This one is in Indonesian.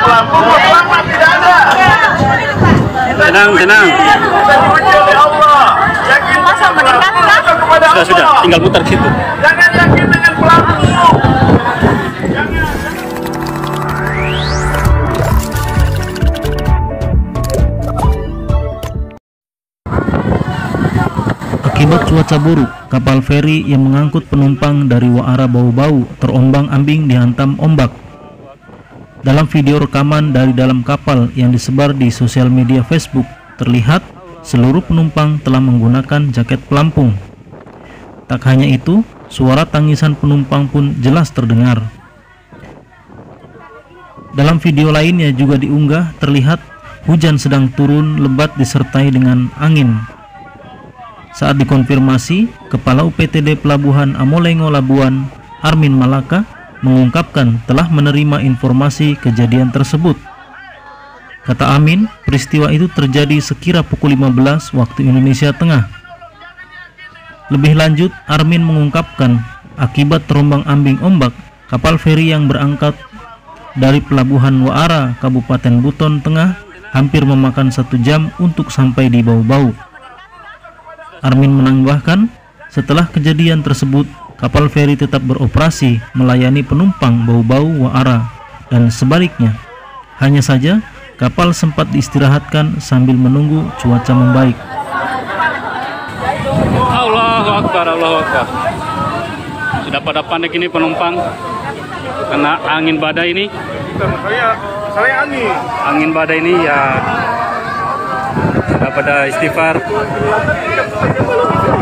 pelampung, selamat tidak ada. Tenang. Kita diuji oleh Allah. Yakin kepada Allah. Sudah, tinggal putar ke situ. Jangan yakin dengan pelampung. Akibat cuaca buruk, kapal feri yang mengangkut penumpang dari Waara Bau-Bau terombang-ambing dihantam ombak. Dalam video rekaman dari dalam kapal yang disebar di sosial media Facebook, terlihat seluruh penumpang telah menggunakan jaket pelampung. Tak hanya itu, suara tangisan penumpang pun jelas terdengar. Dalam video lainnya juga diunggah terlihat hujan sedang turun lebat disertai dengan angin. Saat dikonfirmasi, Kepala UPTD Pelabuhan Amolengo Labuan, Armin Malaka, mengungkapkan telah menerima informasi kejadian tersebut. Kata Amin, peristiwa itu terjadi sekira pukul 15 waktu Indonesia Tengah. Lebih lanjut, Armin mengungkapkan akibat terombang-ambing ombak, kapal feri yang berangkat dari Pelabuhan Waara, Kabupaten Buton Tengah, hampir memakan 1 jam untuk sampai di Bau-Bau. Armin menambahkan, setelah kejadian tersebut, kapal feri tetap beroperasi melayani penumpang Bau-Bau Waara dan sebaliknya. Hanya saja, kapal sempat diistirahatkan sambil menunggu cuaca membaik. Allahu Akbar. Sudah pada panik ini penumpang kena angin badai ini. Saya angin. Angin badai ini ya sudah pada istighfar.